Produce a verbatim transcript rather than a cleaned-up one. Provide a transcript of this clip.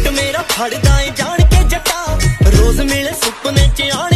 मेरा फड़दा है जान के जटा रोज मिले सुपने च